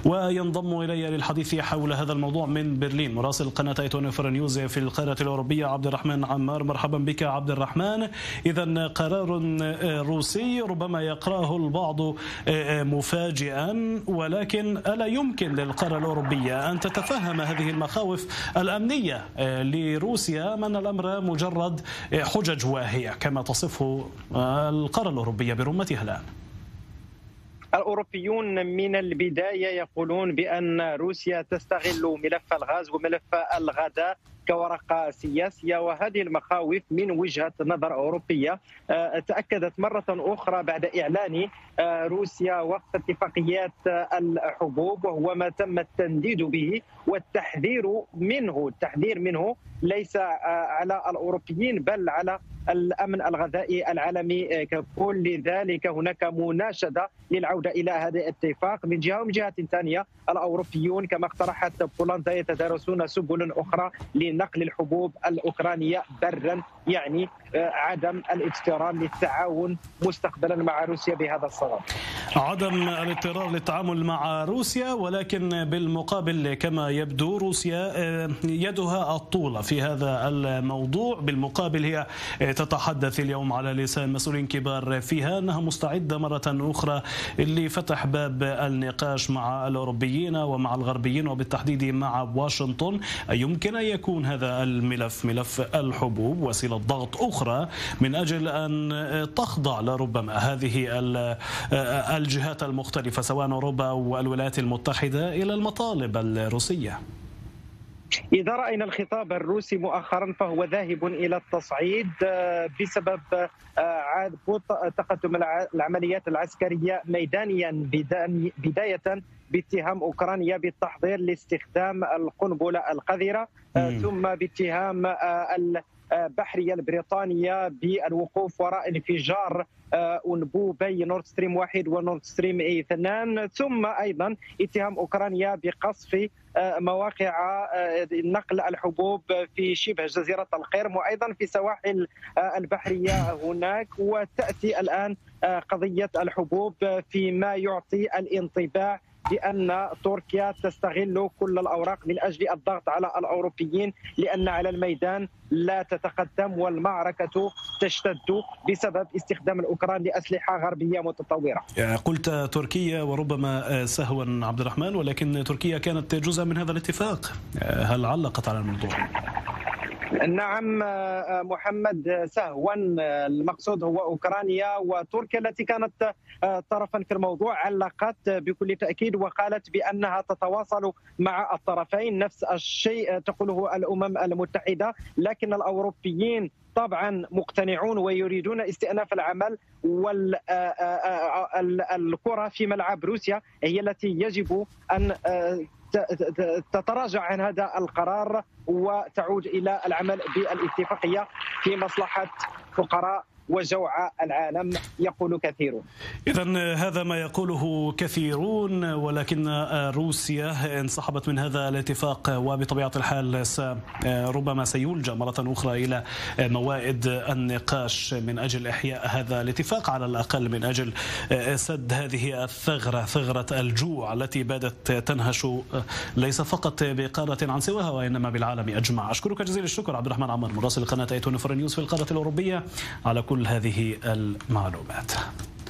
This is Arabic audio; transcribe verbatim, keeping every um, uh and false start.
وينضم إلي للحديث حول هذا الموضوع من برلين مراسل قناة ايتونفر نيوز في القارة الأوروبية عبد الرحمن عمار. مرحبا بك عبد الرحمن. إذا قرار روسي ربما يقرأه البعض مفاجئا، ولكن ألا يمكن للقارة الأوروبية أن تتفهم هذه المخاوف الأمنية لروسيا من الأمر مجرد حجج واهية كما تصفه القارة الأوروبية برمتها الآن؟ الأوروبيون من البداية يقولون بأن روسيا تستغل ملف الغاز وملف الغذاء كورقة سياسية، وهذه المخاوف من وجهة نظر أوروبية تأكدت مرة أخرى بعد إعلان روسيا وقف اتفاقيات الحبوب، وهو ما تم التنديد به والتحذير منه. التحذير منه ليس على الأوروبيين بل على الأمن الغذائي العالمي ككل. لذلك هناك مناشدة للعودة إلى هذا الاتفاق من جهة، ومن جهة ثانية الأوروبيون كما اقترحت بولندا يتدارسون سبل أخرى لنقل الحبوب الأوكرانية برا، يعني عدم الاضطرار للتعاون مستقبلا مع روسيا بهذا الصدد. عدم الاضطرار للتعامل مع روسيا، ولكن بالمقابل كما يبدو روسيا يدها الطولة في هذا الموضوع. بالمقابل هي تتحدث اليوم على لسان مسؤولين كبار فيها أنها مستعدة مرة أخرى لفتح باب النقاش مع الأوروبيين ومع الغربيين وبالتحديد مع واشنطن. يمكن أن يكون هذا الملف ملف الحبوب وسيلة ضغط أخرى من أجل أن تخضع لربما هذه الجهات المختلفة سواء أوروبا والولايات المتحدة إلى المطالب الروسية. إذا رأينا الخطاب الروسي مؤخرا فهو ذاهب إلى التصعيد بسبب تقدم العمليات العسكرية ميدانيا، بداية باتهام أوكرانيا بالتحضير لاستخدام القنبلة القذرة، ثم باتهام البحرية البريطانية بالوقوف وراء انفجار أنبوبي نورد ستريم واحد ونورد ستريم اثنان، ثم أيضا اتهام أوكرانيا بقصف مواقع نقل الحبوب في شبه جزيرة القرم وأيضا في سواحل البحرية هناك. وتأتي الآن قضية الحبوب فيما يعطي الانطباع بأن تركيا تستغل كل الأوراق من أجل الضغط على الأوروبيين، لأن على الميدان لا تتقدم والمعركة تشتد بسبب استخدام الأوكران لأسلحة غربية متطورة. قلت تركيا وربما سهوا عبد الرحمن، ولكن تركيا كانت جزء من هذا الاتفاق، هل علقت على الموضوع؟ نعم محمد، سهوا. المقصود هو أوكرانيا وتركيا التي كانت طرفا في الموضوع علقت بكل تأكيد وقالت بأنها تتواصل مع الطرفين. نفس الشيء تقوله الأمم المتحدة، لكن الأوروبيين طبعا مقتنعون ويريدون استئناف العمل، والكرة في ملعب روسيا هي التي يجب أن تتراجع عن هذا القرار وتعود إلى العمل بالاتفاقية في مصلحة فقراء وجوع العالم، يقول كثيرون. إذن هذا ما يقوله كثيرون، ولكن روسيا انسحبت من هذا الاتفاق، وبطبيعة الحال ربما سيلجأ مرة أخرى إلى موائد النقاش من أجل إحياء هذا الاتفاق، على الأقل من أجل سد هذه الثغرة، ثغرة الجوع التي بدت تنهش ليس فقط بقارة عن سواها وإنما بالعالم أجمع. أشكرك جزيل الشكر عبد الرحمن عمار مراسل قناة ايتونفر نيوز في القارة الأوروبية على كل هذه المعلومات.